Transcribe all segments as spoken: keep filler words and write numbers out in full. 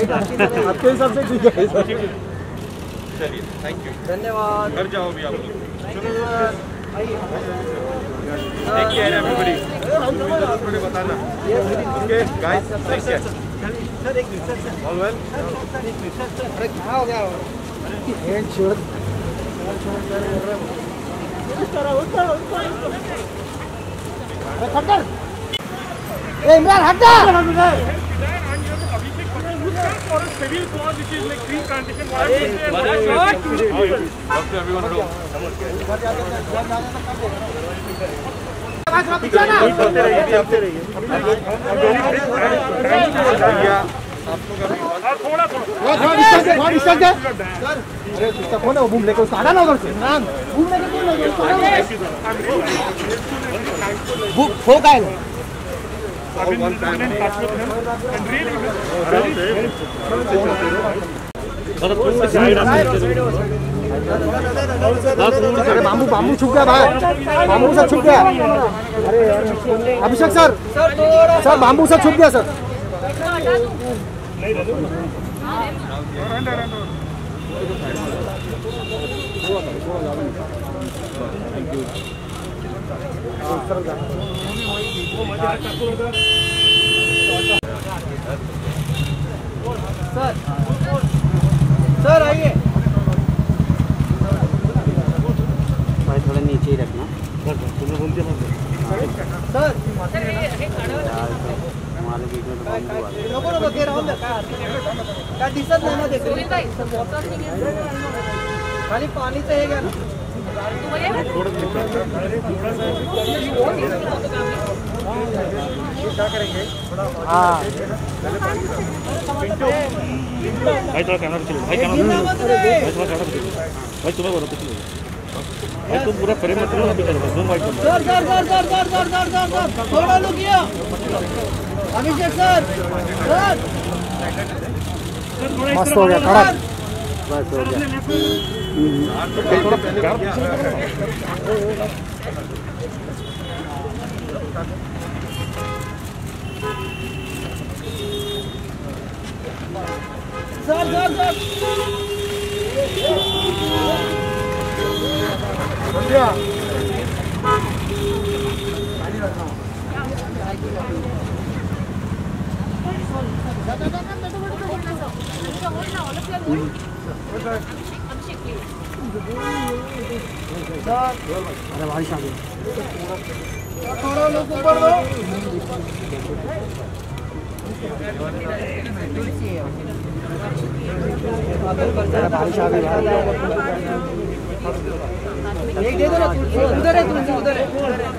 आपके हिसाब से ठीक है सर। चलिए थैंक यू, धन्यवाद। घर जाओ भी आप लोग। टेक केयर एवरीबॉडी, जरूर मुझे बताना। Okay guys, take care. Sir एक मिनट सर, ऑल वेल। अरे क्या हो गया? हैंड छोड़ ए इमरान हट जा। civil clause which is like green transition. Doctor, everyone go. होते रहिए, होते रहिए। थोड़ा थोड़ा थोड़ा डिस्टेंस है, थोड़ा डिस्टेंस है। सर, अरे उसका कौन है वो बूम लेके उसको हटाना उधर से। बूम लेके कौन है उसको हटाना। वो हो गया है। I've been in touch with him and really अरे बाम्बू बाम्बू छुप गया भाई, बाम्बू से छुप गया। अरे यार अभिषेक सर, सर बाम्बू से छुप गया सर। सर सर आइए भाई, थोड़ा नीचे ही रखना सर। हमारे बीच में तो लोगों ने बगे रहा हूं क्या दिक्कत नहीं ना देखो खाली पानी तो है क्या ना। क्या करेंगे? हाँ भाई थोड़ा कैमरा चलो, भाई कैमरा भाई थोड़ा कैमरा चलो भाई, तुम्हें बोलो कुछ नहीं भाई, तुम पूरा फ्रेम मत लो, अभी चलो जूम वाइड करो। Sir sir sir sir sir sir sir sir sir थोड़ा लो किया अभिषेक सर। सर मस्त हो गया, खड़ा बस हो गया। सर सर सर अरे भाई शादी थोड़ा लोग ऊपर दो। भाई शादी एक दे दो ना, उधर है तुलसी, उधर है।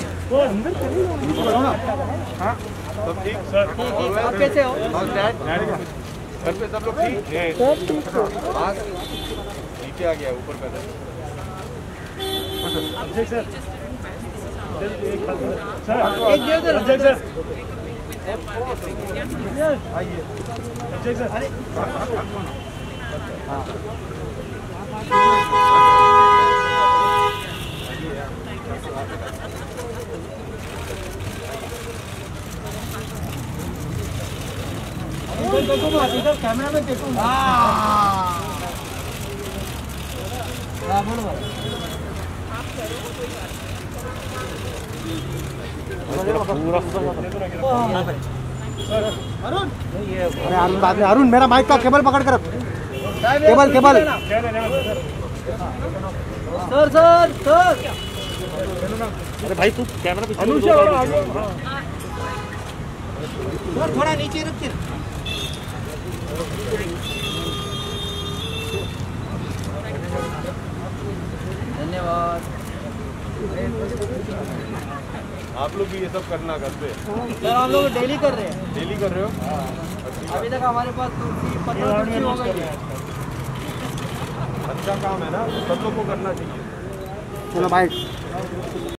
हाँ सब ठीक सर। आप कैसे हो? घर पे सब लोग ठीक है? बस नीचे आ गया, ऊपर कर एक दे दो ना। आइए। अरे देखो इधर कैमरा में देखो। हाँ बोलो अरुण। अरे अरुण बाद में, अरुण मेरा माइक का केबल पकड़ कर, cable cable. Sir sir sir अरे भाई तू कैमरा पीछे थोड़ा नीचे रखिए। धन्यवाद। आप लोग भी ये सब करना घर पे? सर हम लोग डेली कर रहे हैं। डेली कर रहे हो? अभी तक हमारे पास तुलसी पंद्रह तुलसी हो गई है। अच्छा काम है ना, सब लोग को करना चाहिए। चलो भाई।